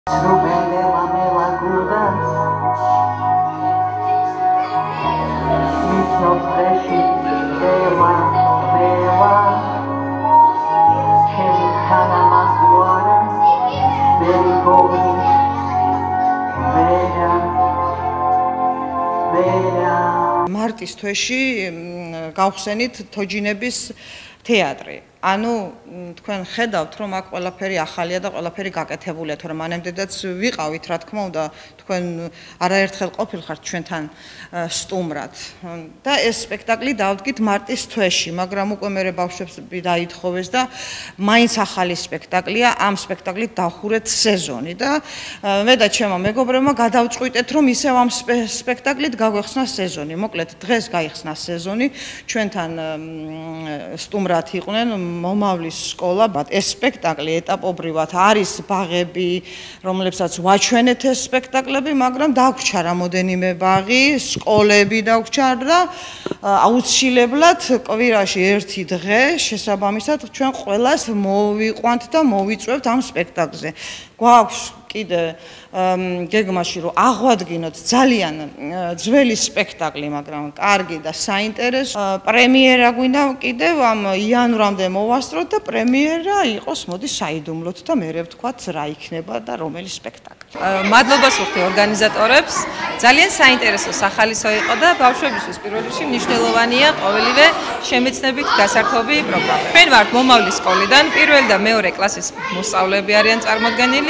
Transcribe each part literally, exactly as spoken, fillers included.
მარტის თვეში გავხსენით თოჯინების თეატრი. ანუ თქვენ ხედავთ რომ აქ ყველაფერი ახალია და ყველაფერი გაკეთებულია, თორემ მანამდეც ვიყავით, რა თქმა უნდა, თქვენ არაერთხელ ყოფილხართ ჩვენთან სტუმრად. და ეს სპექტაკლი დავდგით მარტის თვეში, მაგრამ უკვე მე ბავშვებს დაითხოვეს და მაინც ახალი სპექტაკლია, ამ სპექტაკლით დავხურეთ სეზონი და მე და ჩემო მეგობრებმა გადავწყვიტეთ რომ ისევ ამ სპექტაკლით გაგვეხსნა სეზონი. მოკლედ დღეს გაიხსნა სეზონი, ჩვენთან სტუმრად იყვნენ მომავლის სკოლა. ეს სპექტაკლი ეტაპობრივად არის ბაღები, რომლებსაც ვაჩვენეთ ეს სპექტაკლები, მაგრამ დაგვრჩა რამოდენიმე ბაღი, სკოლები დაგვრჩა და აუცილებლად კვირაში ერთი დღე შესაბამისად ჩვენ ყველას მოვიყვანთ და მოვიწვევთ ამ სპექტაკლზე. გვაქვს კიდე გეგმაში რომ აღვადგინოთ ძალიან ძველი სპექტაკლი, მაგრამ კარგი და საინტერესო პრემიერა გვინდა კიდევ ამ იანვრამდე მოვასწროთ და პრემიერა იყოს მოდი საიდუმლოთ და მერე ვთქვათ რა იქნება და რომელი სპექტაკლი. მადლობას ვუხდი ორგანიზატორებს. ძალიან საინტერესო სახალისო იყო და ბავშვებისთვის პირველ რიგში მნიშვნელოვანია ყოველივე შემეცნებით გასართობი პროგრამა. ჩვენ ვართ მომავლის სკოლიდან, პირველი და მეორე კლასის მოსწავლეები არიან წარმოდგენილი.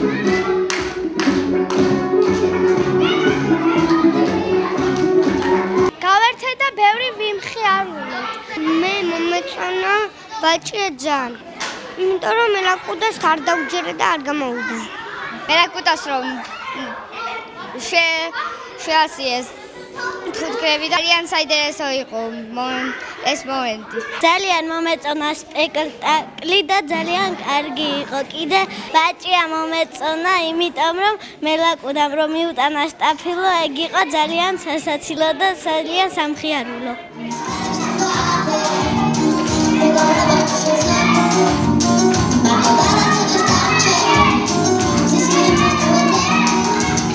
გავერთე და ბევრი ვიმხი არ ვულეთ. მე მომეწონა ბაჭია ძალიან. იმიტომ რომ მელაკუდას არ დავჯერე და არ გამოვიდა. მელაკუდას რომ შე შეასიეს ფუტკრები და ძალიან საინტერესო იყო ეს მომენტი. ძალიან მომეწონა სპექტაკლი და ძალიან კარგი იყო. კიდე ბაჭია მომეწონა, იმიტომ რომ მელაკუდამ რომ მიუტანა სტაფილო, ეგ იყო ძალიან სასაცილო და ძალიან სამხიარულო.